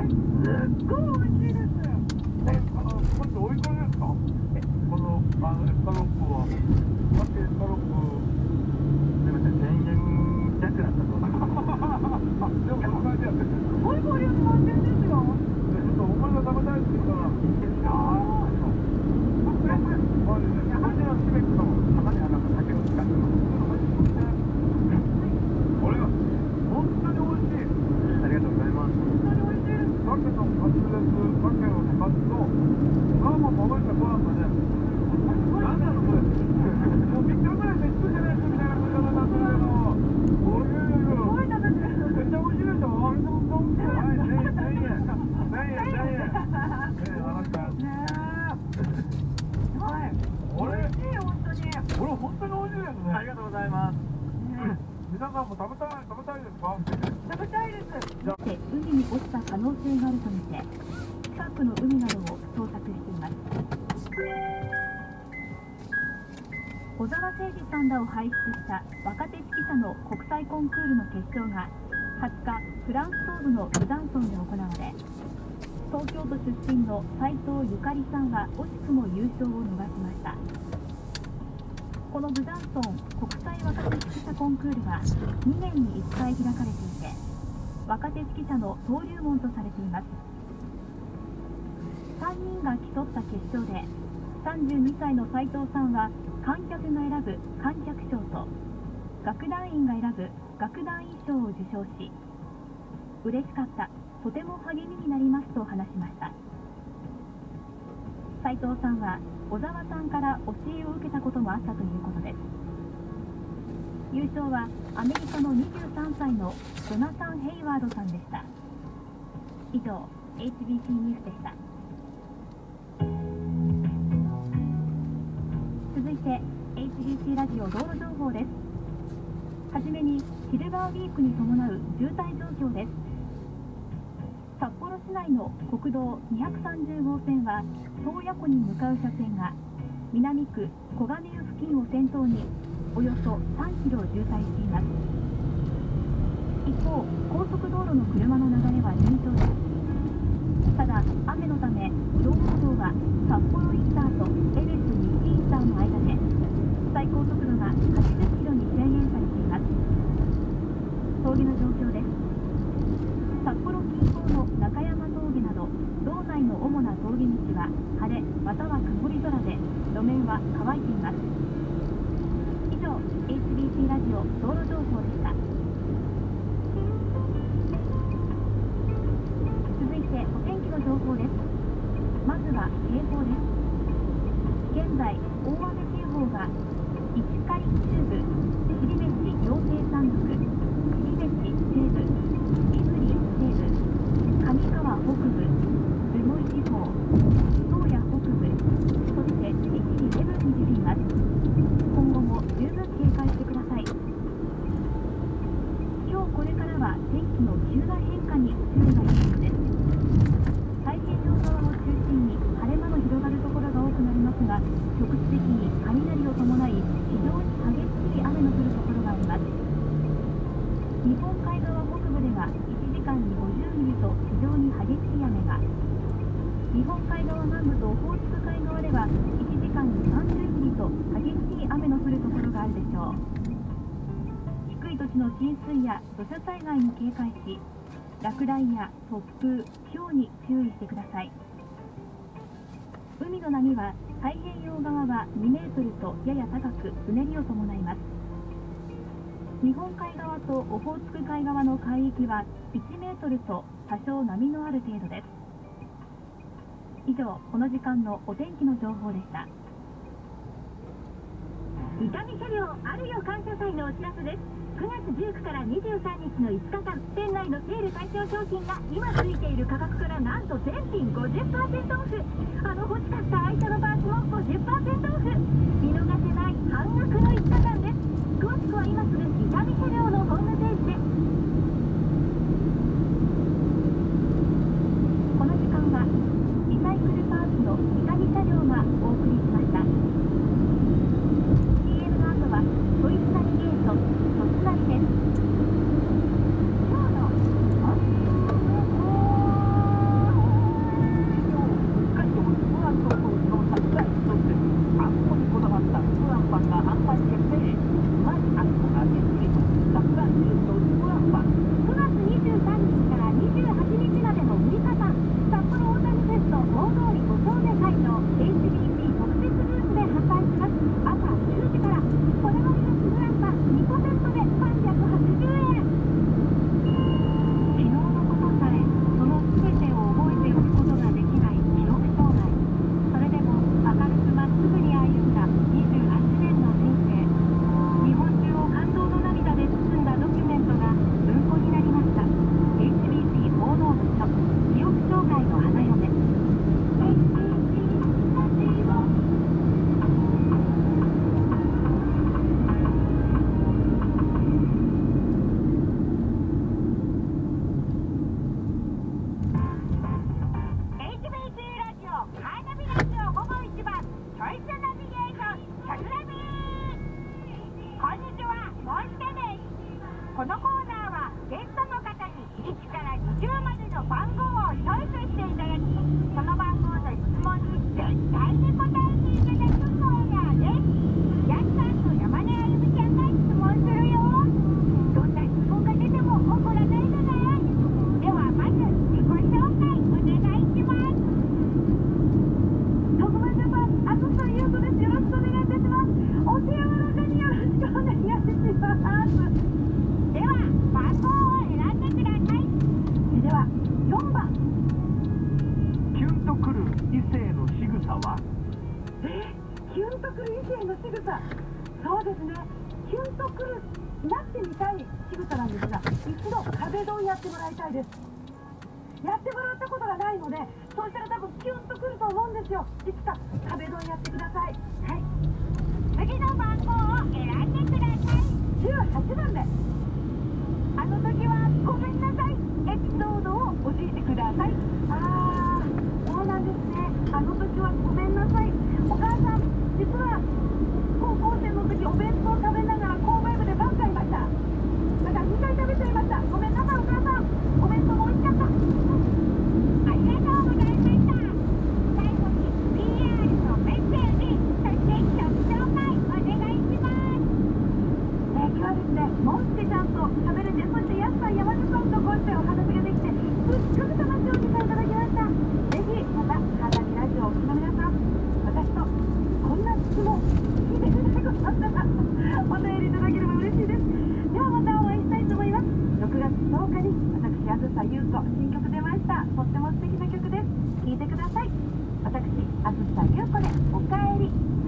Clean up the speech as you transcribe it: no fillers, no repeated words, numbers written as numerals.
ごい美味しいです。 これおいくらですか？このエスカロップは。だってエスカロップすみません、1000円弱だったと。あ、でもこの感じやってる。 すごいボリューム満点ですよ。 ちょっとお前が食べたいって言うから。ああ。これですね。こちらのチベットの浜にある酒を使ってます。これが本当に美味しい。ありがとうございます。 本当に美味しいです。 鮭のカツレツ、鮭のカツと、皮ももがいたご飯がね、なんだろうこれ。もう3日ぐらいで作ってない人みたいな食い方になってるけど、おいおいおい。 すごい食べてる。 めっちゃ美味しいでしょ。はい、1000円。1000円。あなた。 ねえ。はい。 これ、 美味しい、本当に。 これ本当に美味しいですね。ありがとうございます。皆さんも食べたいですか？ 食べたいです。 海に落ちた可能性があるとみて近くの海などを捜索しています。小沢誠二さんらを輩出した若手指揮者の国際コンクールの決勝が20日フランス東部のブザンソンで行われ、東京都出身の斉藤ゆかりさんは惜しくも優勝を逃しました。このブザンソン国際若手指揮者コンクールは2年に1回開かれていて、若手指揮者の登竜門とされています。3人が競った決勝で32歳の斉藤さんは観客が選ぶ観客賞と楽団員が選ぶ楽団員賞を受賞し、嬉しかった、とても励みになりますと話しました。斉藤さんは小沢さんから教えを受けたこともあったということです。優勝はアメリカの23歳のジョナサン・ヘイワードさんでした。以上 HBC ニュースでした。続いて HBC ラジオ道路情報です。はじめにシルバーウィークに伴う渋滞状況です。札幌市内の国道230号線は洞爺湖に向かう車線が南区小金湯付近を先頭におよそ3キロ渋滞しています。一方、高速道路の車の流れは順調です。ただ、雨のため道央道は札幌インターと恵比寿西インターの間で最高速度が80キロに制限されています。峠の状況です。札幌近郊の中山峠など道内の主な峠道は晴れまたは曇り空で路面は乾いています。以上 HBC ラジオ道路情報でした。続いてお天気の情報です。まずは警報です。現在大雨警報が石狩中部、後志羊蹄山麓、後志西部、胆振西部、上川北部、留萌地方、宗谷北部、そして一時レベルに出ています。今後も十分警戒してください。今日これからは天気の急な変化に注意が必要です。太平洋側を中心に晴れ間の広がるところが多くなりますが、局地的に雷を伴い非常に激しい雨の降るところがあります。日本海側北部では1時間に50ミリと非常に激しい雨が、日本海側南部とオホーツク海側では1時間に30ミリと激しい雨の降るところがあるでしょう。低い土地の浸水や土砂災害に警戒し、落雷や突風、雹に注意してください。海の波は太平洋側は2メートルとやや高くうねりを伴います。日本海側とオホーツク海側の海域は1メートルと多少波のある程度です。以上、この時間のお天気の情報でした。伊丹車両あるよ感謝祭のお知らせです。9月19から23日の5日間、店内のセール対象商品が今ついている価格からなんと全品 50% オフ。欲しかった愛車のパーツも 50% オフ。見逃せない半額の5日間です。詳しくは今すぐ伊丹車両のホームページで。この時間はリサイクルパーツの伊丹車両がお送りしました。 CM の後はトイズナビゲート突なりです。今日のおすすめこのコーナーはゲストの方に1から20までの番号をチョイスしていただき、その番号の質問に絶対に答えていただくコーナーです。やすさんと山根あゆみちゃんが質問するよ。どんな質問が出ても怒らないでね。ではまず自己紹介お願いします。徳間ジャパン、あずさゆうとです。よろしくお願いいたします。お手柔らかによろしくお願いします。では番号を選んでください。では4番。 キュンとくる異性の仕草は？ キュンとくる異性の仕草。そうですね。キュンとくるなってみたい仕草なんですが、一度壁ドンやってもらいたいです。やってもらったことがないので、そうしたら多分キュンとくると思うんですよ。いつか壁ドンやってください。はい。次の番号を選んでください。18番目。あの時はごめんなさい。エピソードを教えてください。そうなんですね。あの時はごめんなさい。お母さん、実は高校生の時お弁当を食べながら購買部でパン買いました。だから2回食べちゃいました。ごめんなさいお母さん。お弁当も美味しかった。ありがとうございました。最後に PR のメッセージ、そして曲紹介お願いします。今日はですね、もんすけちゃんと喋れて、そしてやすさん、山根さんとこうしてお話ができて、すっごく楽しいお時間いただきました。ぜひまたハーダニラジオをお聞きの皆さん、私とこんな質問聞いてくれたことあったらお便りいただければ嬉しいです。ではまたお会いしたいと思います。6月10日に私、あずさゆうこ新曲出ました。とっても素敵な曲です。聴いてください。私、あずさゆうこでおかえり。